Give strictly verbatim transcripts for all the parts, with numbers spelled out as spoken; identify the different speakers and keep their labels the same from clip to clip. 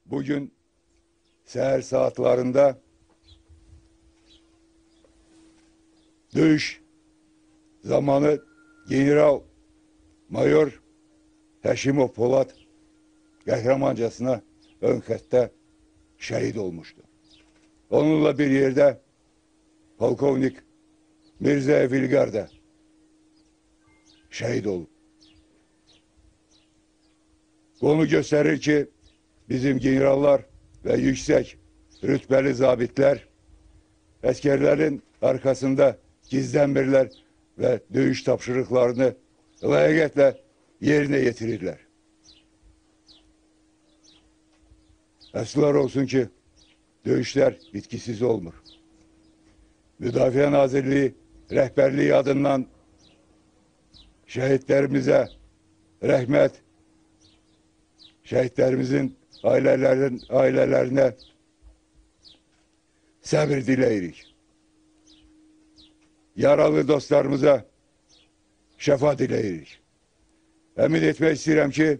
Speaker 1: Bugün seher saatlerinde dövüş zamanı General Mayor Həşimov Polat qəhrəmancasına ön xəttə şəhid olmuşdu. Onunla bir yerde Polkovnik Mirzayev İlgar da şəhid olub. Konu gösterir ki bizim generallar ve yüksek rütbeli zabitler askerlerin arkasında gizlenmirler ve dövüş tapşırıklarını layiqətlə yerine getirirler. Əslər olsun ki dövüşler bitkisiz olmur. Müdafiə Nazirliği rəhbərliyi adından şehitlerimize rəhmət, şehitlerimizin ailelerin ailelerine sabır dileyirik. Yaralı dostlarımıza şəfa dileyirik. Emin etmek istedim ki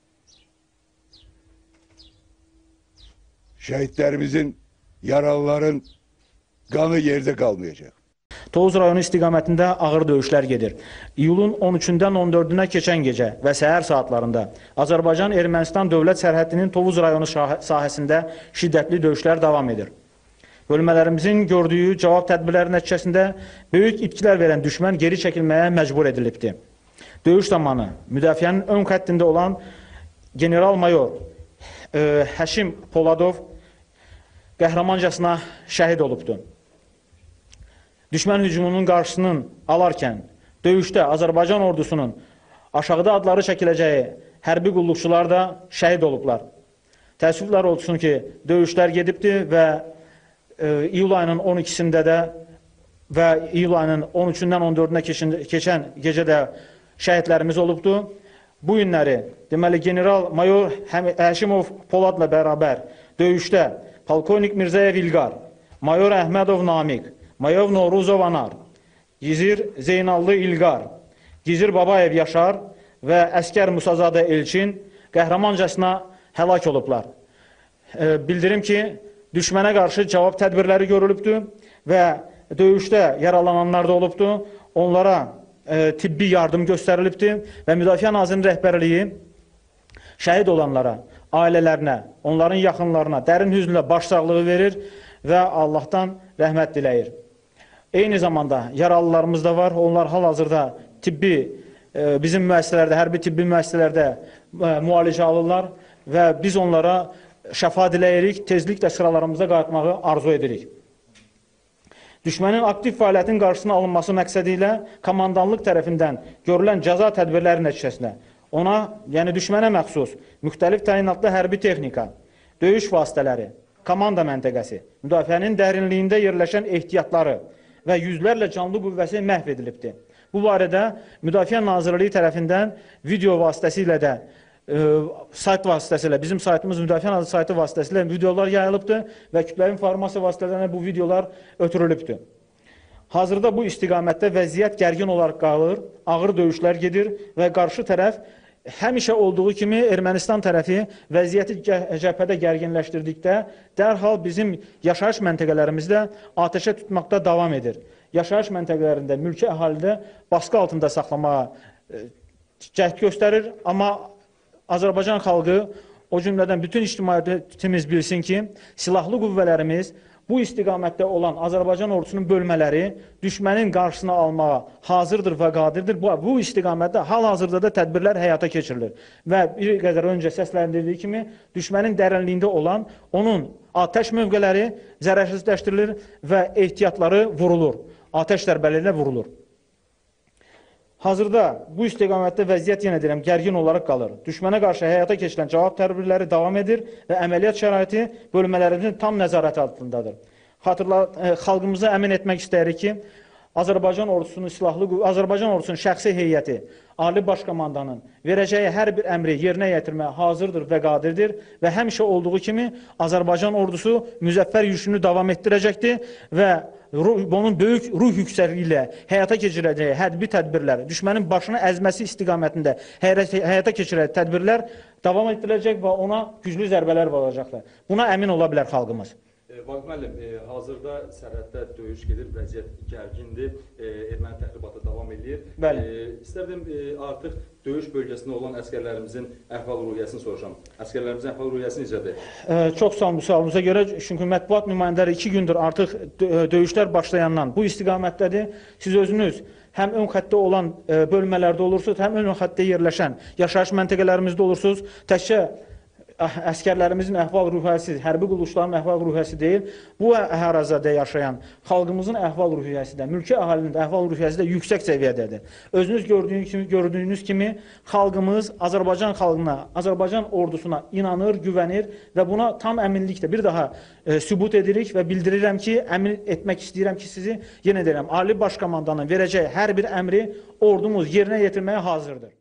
Speaker 1: şehitlerimizin, yaralıların kanı yerde kalmayacak.
Speaker 2: Tovuz rayonu istiqamətində ağır döyüşlər gedir. İyulun on üçündən on dördünə keçən gecə və səhər saatlarında Azərbaycan-Ermənistan dövlət sərhədinin Tovuz rayonu sahəsində şiddətli döyüşlər davam edir. Bölmələrimizin gördüyü cavab tədbirləri nəticəsində böyük itkilər verən düşmən geri çəkilməyə məcbur edilibdir. Döyüş zamanı müdafiənin ön xəttində olan General Mayor e, Həşim Poladov qəhrəmancasına şəhid olubdur. Düşmən hücumunun qarşısının alarkən döyüşdə Azərbaycan ordusunun aşağıda adları çəkiləcəyi hərbi qulluqçular da şəhid olublar. Təəssüflər olsun ki, döyüşlər gedibdir və e, iyul ayının on ikisində də və iyul ayının on üçündən on dördünə keçən, keçən gecədə şəhidlərimiz olubdur. Bu günləri deməli General Mayor Həşimov Poladla bərabər döyüşdə Polkovnik Mirzayev İlgar, Mayor Əhmədov Namiq, Mayor Noruzov Anar, Gizir Zeynallı İlgar, Gizir Babayev Yaşar və əskər Musazadə Elçin qəhrəmancasına həlak olublar. E, bildirim ki, düşmənə qarşı cavab tədbirləri görülübdür və döyüşdə yaralananlar da olubdur. Onlara e, tibbi yardım göstərilibdir və Müdafiə Nazirinin rəhbərliyi şəhid olanlara, ailələrinə, onların yaxınlarına dərin hüznlə başsağlığı verir və Allahdan rəhmət diləyir. Eyni zamanda yaralılarımız da var. Onlar hal-hazırda tibbi, e, bizim müəssisələrdə, hərbi tibbi müəssisələrdə e, müalicə alırlar və biz onlara şəfa diləyirik, tezliklə sıralarımıza qayıtmağı arzu edirik. Düşmənin aktiv fəaliyyətin qarşısına alınması məqsədi ilə komandanlıq tərəfindən görülən cəza tədbirləri nəticəsində ona, yəni düşmənə məxsus müxtəlif təyinatlı hərbi texnika, döyüş vasitələri, komanda məntəqəsi, müdafiənin dərinliyində yerləşən ehtiyatları və yüzlərlə canlı qüvvəsi məhv edilibdir. Bu barədə Müdafiə Nazirliyi tərəfindən video vasitəsilə də, e, sayt vasitəsilə, bizim saytımız Müdafiə Nazirliyi saytı vasitəsilə videolar yayılıbdır və kütləvi informasiya vasitələrində bu videolar ötürülübdür. Hazırda bu istiqamətdə vəziyyət gərgin olaraq qalır, ağır döyüşlər gedir və qarşı tərəf həmişə olduğu kimi Ermənistan tərəfi vəziyyəti cəbhədə gərginləşdirdikdə dərhal bizim yaşayış məntəqələrimizdə atəşə tutmaqda davam edir. Yaşayış məntəqələrində mülki əhalidə baskı altında saxlamağa cəhd göstərir, amma Azərbaycan xalqı, o cümlədən bütün ictimaiyyətimiz bilsin ki, silahlı qüvvələrimiz bu istiqamətdə olan Azərbaycan ordusunun bölmələri düşmənin qarşısına almağa hazırdır və qadirdir. Bu, bu istiqamətdə hal-hazırda da tədbirlər həyata keçirilir. Və bir qədər öncə səsləndirdiyi kimi düşmənin dərinliyində olan onun atəş mövqələri zərərsizləşdirilir və ehtiyatları vurulur. Atəş zərbələrlə vurulur. Hazırda bu istiqamətdə vəziyyət yenə deyirəm, gərgin olaraq qalır. Düşmənə qarşı həyata keçirilən cavab tədbirləri davam edir və əməliyyat şəraiti bölmələrimizin tam nəzarət altındadır. Xatırla, e, xalqımıza əmin etmək istəyirik ki, Azərbaycan ordusunun silahlı qüvvə, Azərbaycan ordusunun şəxsi heyəti, Ali Baş Komandanın verəcəyi hər bir əmri yerinə yetirməyə hazırdır və qadirdir və həmişə olduğu kimi Azərbaycan ordusu müzəffər yürüşünü davam etdirəcəkdir və bunun böyük ruh yüksəkliyi ilə həyata keçirəcəyi hədbi tədbirlər, düşmənin başını əzməsi istiqamətində həyata keçirəcəyi tədbirlər davam etdiriləcək və ona güclü zərbələr vuracaqlar. Buna əmin ola bilər xalqımız.
Speaker 3: Vaqif müəllim, e, hazırda sərhəddə döyüş gedir, vəziyyət gərgindir, e, erməni təxribatı davam edir.
Speaker 2: Bəli.
Speaker 3: E, istərdim e, artıq döyüş bölgəsində olan əskərlərimizin əhval-ruhiyyəsini soruşam. Əskərlərimizin əhval-ruhiyyəsi necədir?
Speaker 2: E, çox sağ olun bu sualınıza görə. Çünki mətbuat nümayəndələri iki gündür artıq döyüşlər başlayandan bu istiqamətdədir. Siz özünüz həm ön xəttdə olan e, bölmələrdə olursunuz, həm ön xəttdə yerləşən yaşayış məntəqələrimizdə olursunuz. Təkcə əskərlərimizin əhval-ruhiyyəsi, hərbi qulluqçuların əhval-ruhiyyəsi deyil, bu ərazədə yaşayan xalqımızın əhval-ruhiyyəsi də, mülki əhalinin də əhval-ruhiyyəsi də yüksək səviyyədədir. Özünüz gördüyünüz kimi, gördüyünüz kimi xalqımız Azərbaycan xalqına, Azərbaycan ordusuna inanır, güvənir və buna tam əminliklə bir daha e, sübut edirik və bildirirəm ki, əmin etmək istəyirəm ki, sizi yenə deyirəm, Ali Baş Komandanın verəcəyi hər bir əmri ordumuz yerinə yetirməyə hazırdır.